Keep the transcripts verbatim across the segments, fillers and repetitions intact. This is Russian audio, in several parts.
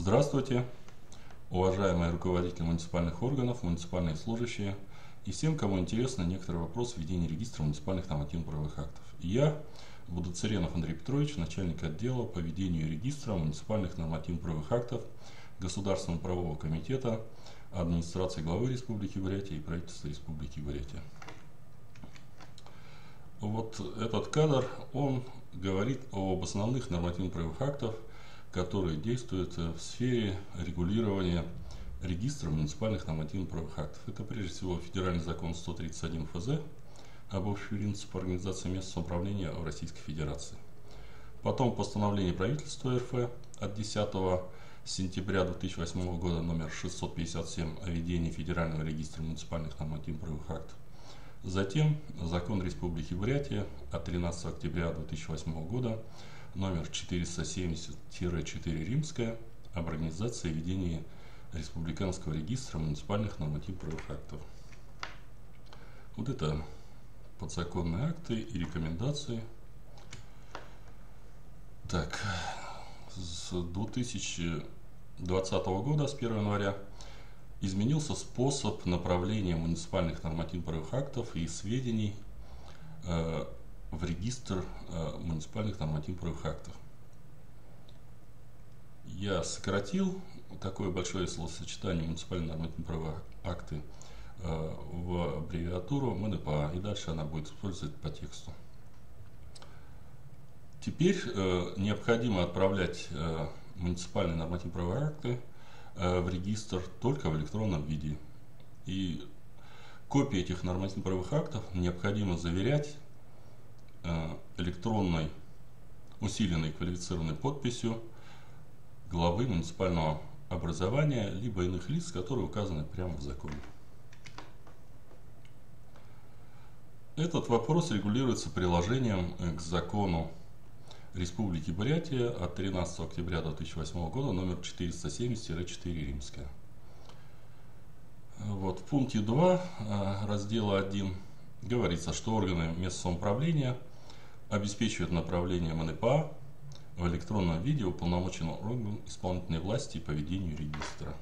Здравствуйте, уважаемые руководители муниципальных органов, муниципальные служащие и всем, кому интересны некоторые вопросы введения регистра муниципальных нормативно-правовых актов. Я, Будоцеренов Андрей Петрович, начальник отдела по ведению регистра муниципальных нормативно-правовых актов Государственного правового комитета администрации главы Республики Бурятия и правительства Республики Бурятия. Вот этот кадр, он говорит об основных нормативно-правовых актах, которые действуют в сфере регулирования регистра муниципальных нормативно-правовых актов. Это прежде всего федеральный закон сто тридцать один эф зэ об общих принципах организации местного самоуправления в Российской Федерации. Потом постановление правительства эр эф от десятого сентября две тысячи восьмого года номер шестьсот пятьдесят семь о ведении федерального регистра муниципальных нормативно-правовых актов. Затем закон Республики Бурятия от тринадцатого октября две тысячи восьмого года номер четыреста семьдесят четыре римская об организации и ведении республиканского регистра муниципальных нормативно-правовых актов. Вот это подзаконные акты и рекомендации. Так, с две тысячи двадцатого года, с первого января, изменился способ направления муниципальных нормативно-правовых актов и сведений э, в регистр э, муниципальных нормативно-правовых актов. Я сократил такое большое словосочетание муниципальные нормативно-правовые акты э, в аббревиатуру эм эн пэ а, и дальше она будет использовать по тексту. Теперь э, необходимо отправлять э, муниципальные нормативно-правовые акты э, в регистр только в электронном виде. И копии этих нормативно-правовых актов необходимо заверять электронной усиленной квалифицированной подписью главы муниципального образования либо иных лиц, которые указаны прямо в законе. Этот вопрос регулируется приложением к закону Республики Бурятия от тринадцатого октября две тысячи восьмого года номер четыреста семьдесят четыре римская. Вот, в пункте два раздела один говорится, что органы местного самоуправления обеспечивают направление эм эн пэ а в электронном виде уполномоченным органом исполнительной власти по ведению регистра.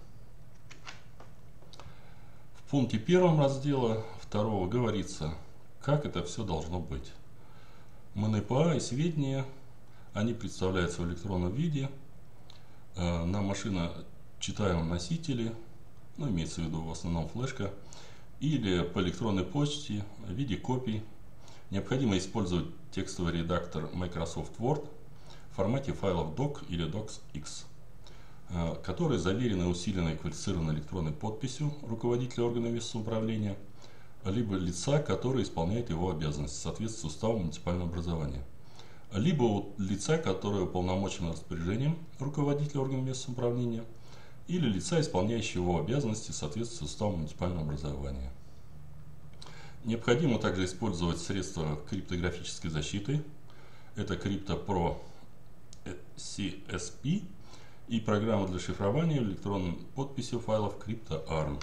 В пункте первом раздела второго говорится, как это все должно быть. эм эн пэ а и сведения, они представляются в электронном виде э, на машиночитаемом носителе, ну, имеется в виду в основном флешка, или по электронной почте в виде копий. Необходимо использовать текстовый редактор Microsoft Word в формате файлов док или докс икс, которые заверены усиленной квалифицированной электронной подписью руководителя органа местного самоуправления, либо лица, которое исполняет его обязанности в соответствии с уставом муниципального образования, либо лица, которое уполномочено распоряжением руководителя органа местного самоуправления, или лица, исполняющего его обязанности в соответствии с уставом муниципального образования. Необходимо также использовать средства криптографической защиты. Это CryptoPro си эс пи и программа для шифрования электронной подписью файлов CryptoArm.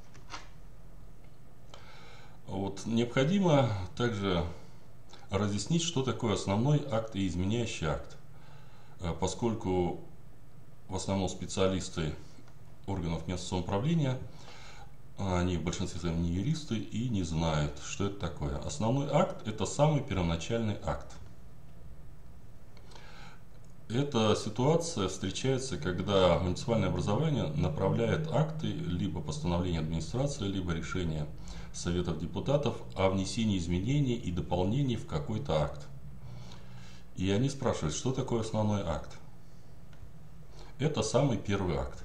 Вот. Необходимо также разъяснить, что такое основной акт и изменяющий акт, поскольку в основном специалисты органов местного самоуправления, они в большинстве своем не юристы и не знают, что это такое. Основной акт – это самый первоначальный акт. Эта ситуация встречается, когда муниципальное образование направляет акты, либо постановления администрации, либо решения советов депутатов о внесении изменений и дополнений в какой-то акт. И они спрашивают, что такое основной акт. Это самый первый акт.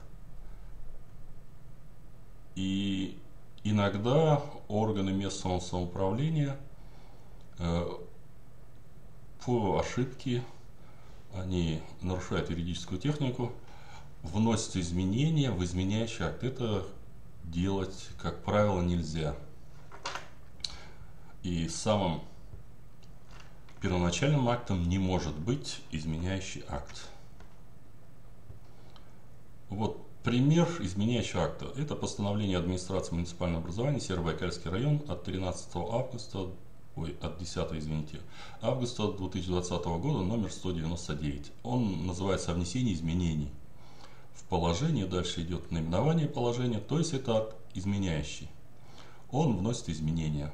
И иногда органы местного самоуправления э, по ошибке, они нарушают юридическую технику, вносят изменения в изменяющий акт. Это делать, как правило, нельзя. И самым первоначальным актом не может быть изменяющий акт. Вот пример изменяющего акта. Это постановление администрации муниципального образования Северобайкальский район от тринадцатого августа, ой, от десятого, извините, августа две тысячи двадцатого года номер сто девяносто девять. Он называется о внесении изменений в положении, дальше идет наименование положения, то есть это акт изменяющий. Он вносит изменения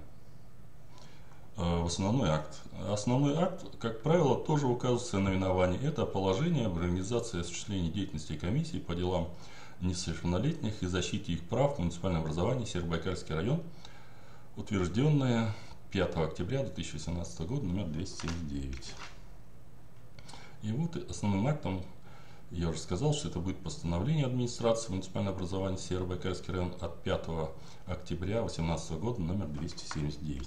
в основной акт. Основной акт, как правило, тоже указывается в наименовании. Это положение в организации осуществления деятельности комиссии по делам несовершеннолетних и защите их прав в муниципальном образовании Северобайкальский район, утвержденное пятого октября две тысячи восемнадцатого года, номер двести семьдесят девять. И вот основным актом, я уже сказал, что это будет постановление администрации муниципального образования Северобайкальский район от пятого октября две тысячи восемнадцатого года, номер двести семьдесят девять.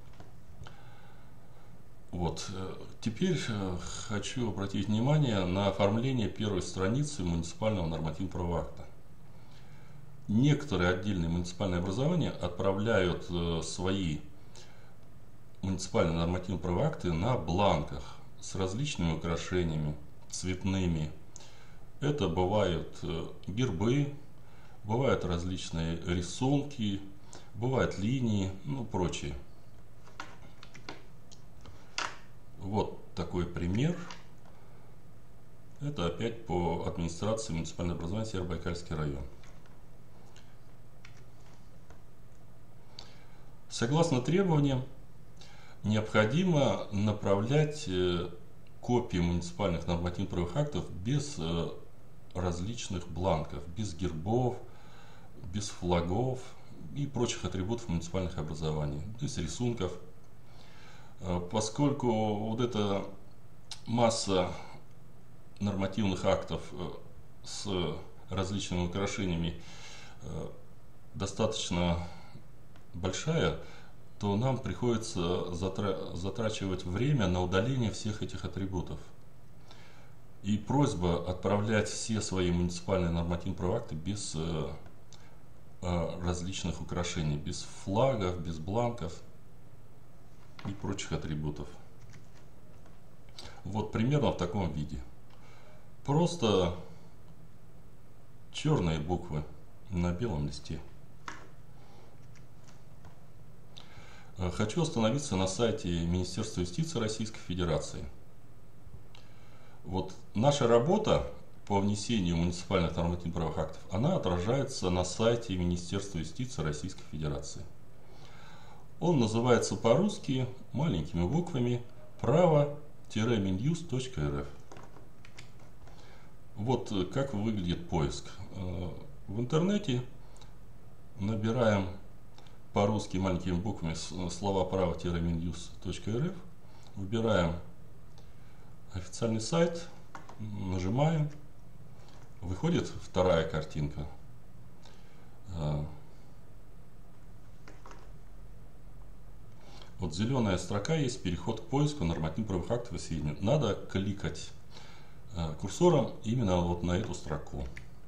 Вот. Теперь хочу обратить внимание на оформление первой страницы муниципального нормативно-правового акта. Некоторые отдельные муниципальные образования отправляют свои муниципальные нормативно-правовые акты на бланках с различными украшениями, цветными. Это бывают гербы, бывают различные рисунки, бывают линии, ну прочее. Вот такой пример. Это опять по администрации муниципального образования Северобайкальский район. Согласно требованиям, необходимо направлять копии муниципальных нормативно-правовых актов без различных бланков, без гербов, без флагов и прочих атрибутов муниципальных образований, то есть рисунков. Поскольку вот эта масса нормативных актов с различными украшениями достаточно большая, то нам приходится затрачивать время на удаление всех этих атрибутов. И просьба отправлять все свои муниципальные нормативно-правовые акты без различных украшений, без флагов, без бланков и прочих атрибутов. Вот примерно в таком виде. Просто черные буквы на белом листе. Хочу остановиться на сайте Министерства юстиции Российской Федерации. Вот наша работа по внесению муниципальных нормативно-правовых актов, она отражается на сайте Министерства юстиции Российской Федерации. Он называется по-русски маленькими буквами право-минюст точка эр эф. Вот как выглядит поиск. В интернете набираем по-русски маленькими буквами слова право-минюст точка эр эф, выбираем официальный сайт, нажимаем, выходит вторая картинка. Вот зеленая строка есть переход к поиску нормативно-правовых актов и сведений. Надо кликать курсором именно вот на эту строку.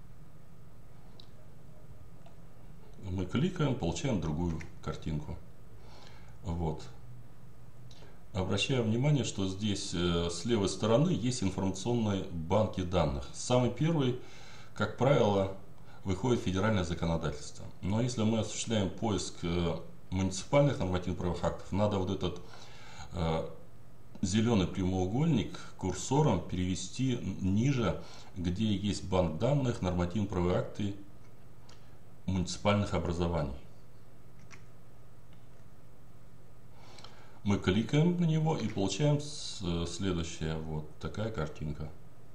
Мы кликаем, получаем другую картинку. Вот. Обращаю внимание, что здесь с левой стороны есть информационные банки данных. Самый первый, как правило, выходит федеральное законодательство. Но если мы осуществляем поиск муниципальных нормативно-правовых актов, надо вот этот э, зеленый прямоугольник курсором перевести ниже, где есть банк данных, нормативно-правовые акты муниципальных образований. Мы кликаем на него и получаем следующая вот такая картинка.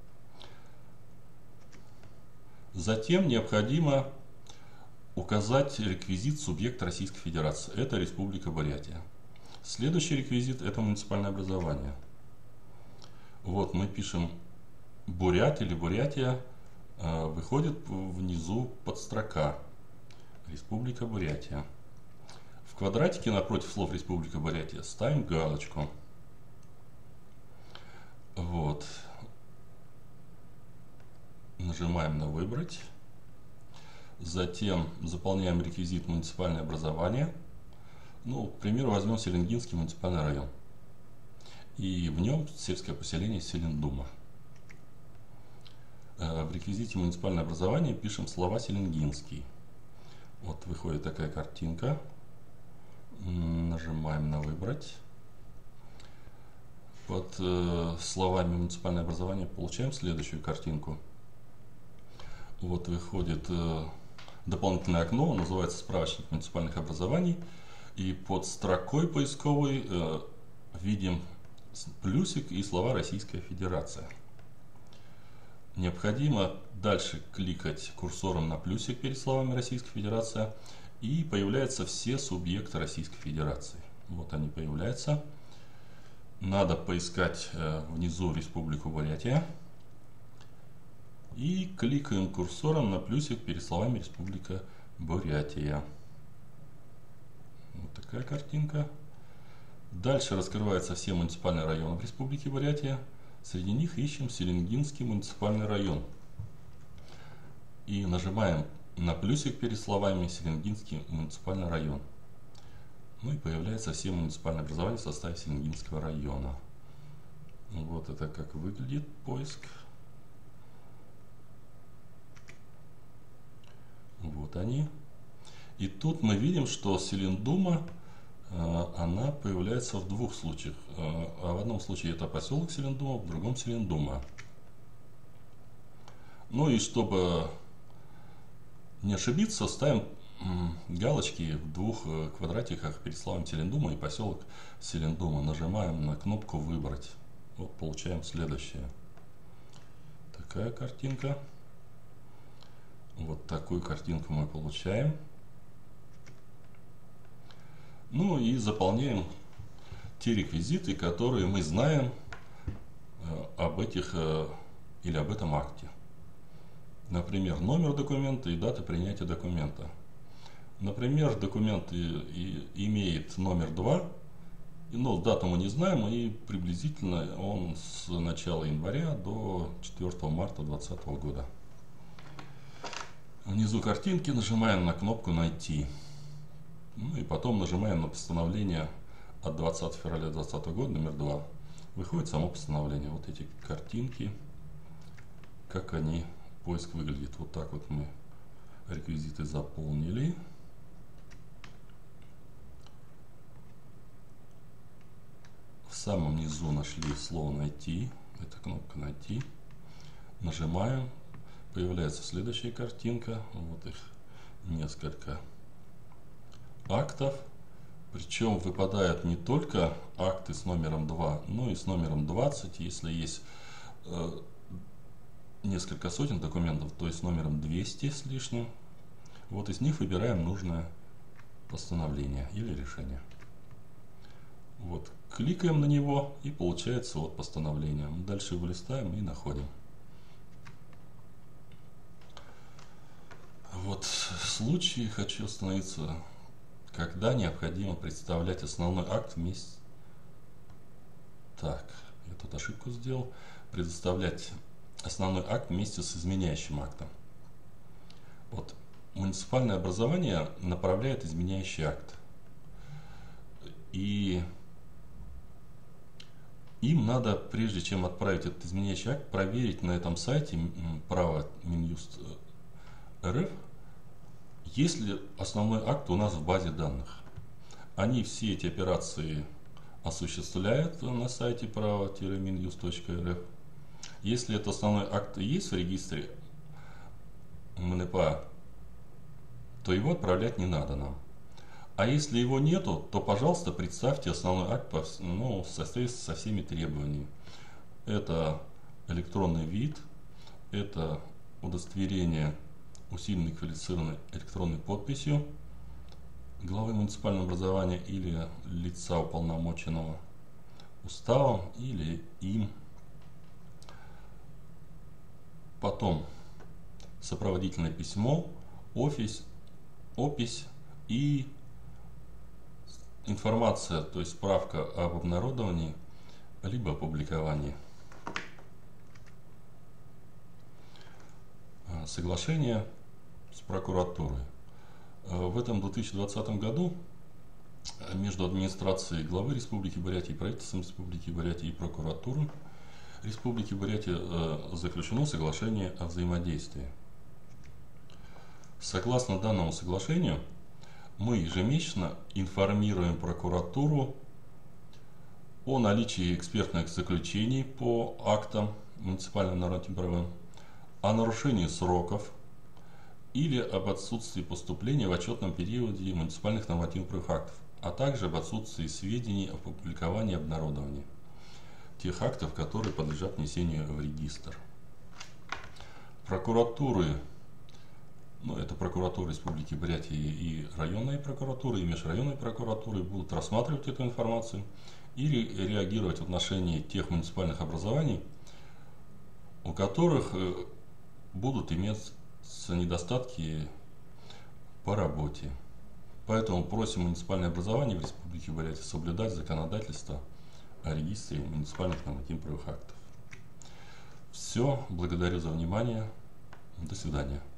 Затем необходимо указать реквизит субъекта Российской Федерации. Это Республика Бурятия. Следующий реквизит — это муниципальное образование. Вот мы пишем Бурят или Бурятия, выходит внизу подстрока Республика Бурятия. В квадратике напротив слов Республика Бурятия ставим галочку. Вот. Нажимаем на «Выбрать». Затем заполняем реквизит муниципальное образование. Ну, к примеру, возьмем Селенгинский муниципальный район. И в нем сельское поселение Селендума. В реквизите муниципальное образование пишем слова Селенгинский. Вот выходит такая картинка. Нажимаем на «Выбрать». Под э, словами муниципальное образование получаем следующую картинку. вот выходит э, дополнительное окно, называется «Справочник муниципальных образований». И под строкой поисковой э, видим плюсик и слова «Российская Федерация». Необходимо дальше кликать курсором на плюсик перед словами «Российская Федерация», и появляются все субъекты Российской Федерации. Вот они появляются. Надо поискать э, внизу Республику Бурятия. И кликаем курсором на плюсик перед словами «Республика Бурятия». Вот такая картинка. Дальше раскрываются все муниципальные районы в Республике Бурятия. Среди них ищем Селенгинский муниципальный район. И нажимаем на плюсик перед словами «Селенгинский муниципальный район». Ну и появляются все муниципальные образования в составе Селенгинского района. Вот это как выглядит поиск. Вот они. И тут мы видим, что Селендума, она появляется в двух случаях. А в одном случае это поселок Селендума, в другом Селендума. Ну и чтобы не ошибиться, ставим галочки в двух квадратиках перед словом Селендума и поселок Селендума. Нажимаем на кнопку «Выбрать». Вот получаем следующее. Такая картинка. Вот такую картинку мы получаем. Ну и заполняем те реквизиты, которые мы знаем об этих или об этом акте. Например, номер документа и дата принятия документа. Например, документ и, и имеет номер два, но дату мы не знаем, и приблизительно он с начала января до четвёртого марта две тысячи двадцатого года. Внизу картинки нажимаем на кнопку «Найти». Ну и потом нажимаем на постановление от двадцатого февраля две тысячи двадцатого года, номер два. Выходит само постановление. Вот эти картинки, как они, поиск выглядит. Вот так вот мы реквизиты заполнили. В самом низу нашли слово «Найти». Это кнопка «Найти». Нажимаем. Появляется следующая картинка. Вот их несколько актов. Причем выпадают не только акты с номером два, но и с номером двадцать. Если есть э, несколько сотен документов, то есть с номером двести с лишним. Вот из них выбираем нужное постановление или решение. Вот, кликаем на него, и получается вот постановление. Дальше его листаем и находим. Вот в случае хочу остановиться, когда необходимо представлять основной акт вместе. Так, я тут ошибку сделал. Предоставлять основной акт вместе с изменяющим актом. Вот муниципальное образование направляет изменяющий акт. И им надо, прежде чем отправить этот изменяющий акт, проверить на этом сайте право Минюст РФ, есть ли основной акт у нас в базе данных. Они все эти операции осуществляют на сайте право-минюст точка эр эф. Если этот основной акт есть в регистре МНПА, то его отправлять не надо нам. А если его нету, то, пожалуйста, представьте основной акт по, ну, в соответствии со всеми требованиями. Это электронный вид, это удостоверение усиленной квалифицированной электронной подписью главы муниципального образования или лица уполномоченного уставом или им. Потом сопроводительное письмо, офис, опись и информация, то есть справка об обнародовании либо опубликовании. Соглашение с прокуратурой. В этом две тысячи двадцатом году между администрацией главы Республики Бурятия и правительством Республики Бурятия и прокуратурой Республики Бурятия заключено соглашение о взаимодействии. Согласно данному соглашению, мы ежемесячно информируем прокуратуру о наличии экспертных заключений по актам муниципальным нормативно-правовым, о нарушении сроков или об отсутствии поступления в отчетном периоде муниципальных нормативно-правовых актов, а также об отсутствии сведений о публиковании и обнародовании тех актов, которые подлежат внесению в регистр. Прокуратуры, ну, это прокуратура Республики Бурятия и районные прокуратуры, и межрайонные прокуратуры будут рассматривать эту информацию и реагировать в отношении тех муниципальных образований, у которых будут иметься недостатки по работе. Поэтому просим муниципальное образование в Республике Бурятия соблюдать законодательство о регистре муниципальных нормативно-правовых актов. Все, благодарю за внимание. До свидания.